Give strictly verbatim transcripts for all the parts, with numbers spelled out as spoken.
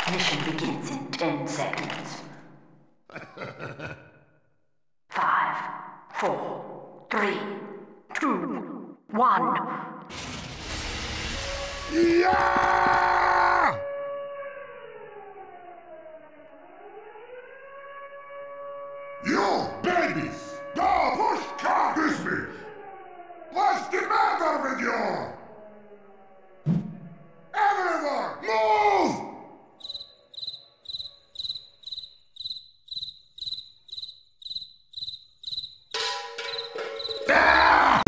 Mission begins in ten seconds. Five, four, three, two, one. Yeah! You babies! Go push car business! What's the matter with you? Everyone, move! Ah!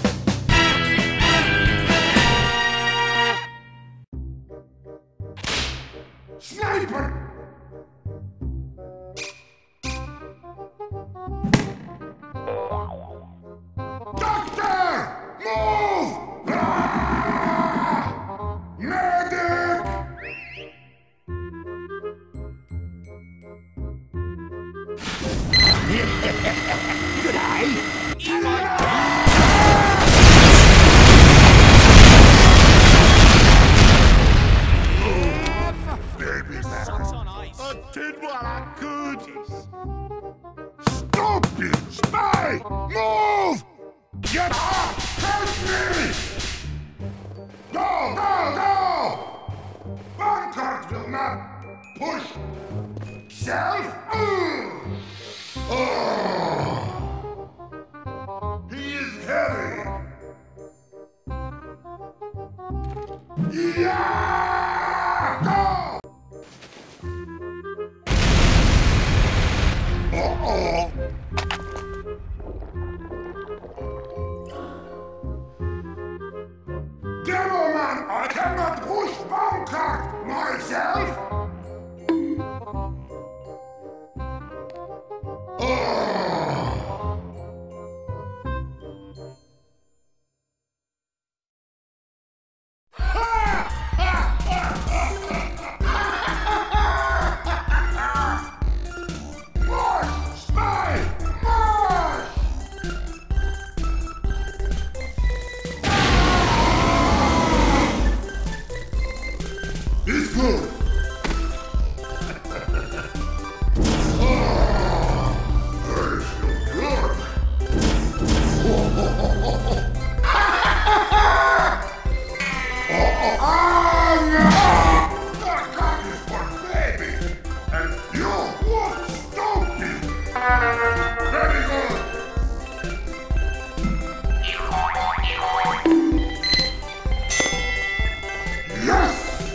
Sniper! Doctor! Move! Ah! Medic! Good eye. Baby man, I did what I could. Stupid spy! Move! Get up! Help me! Go, go, go! One card will not push. Self? Oh! He is heavy! Yeah! Go! Uh-oh! Demo man, I cannot push bomb cart myself! It's good. Oh, very still good. Oh, oh, oh, oh, oh. Oh, oh, oh, no! That gun is for baby, and you look stupid. Very good. Yes.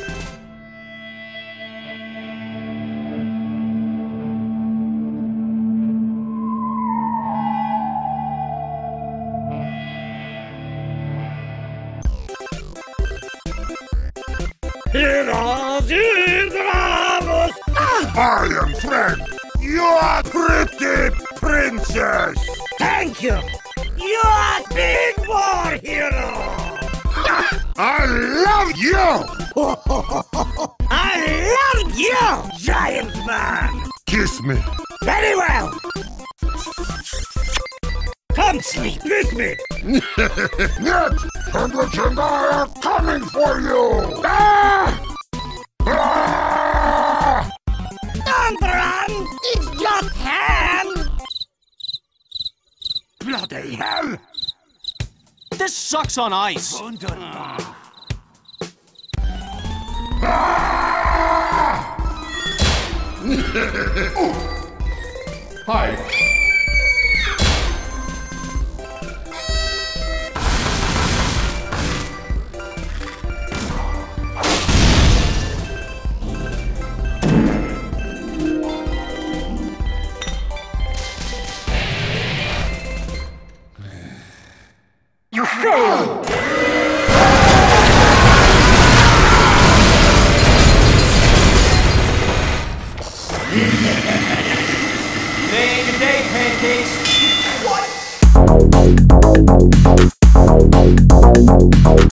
Heroes in Ramos! I am Frank. You are pretty princess. Thank you! You are big war hero! I love you. I love you, giant man! Kiss me. Very well! Come sleep with me! Нет! Sandwich and I are coming for you! Ah! Ah! Don't run! It's just ham! Bloody hell! This sucks on ice. Ah! Hi.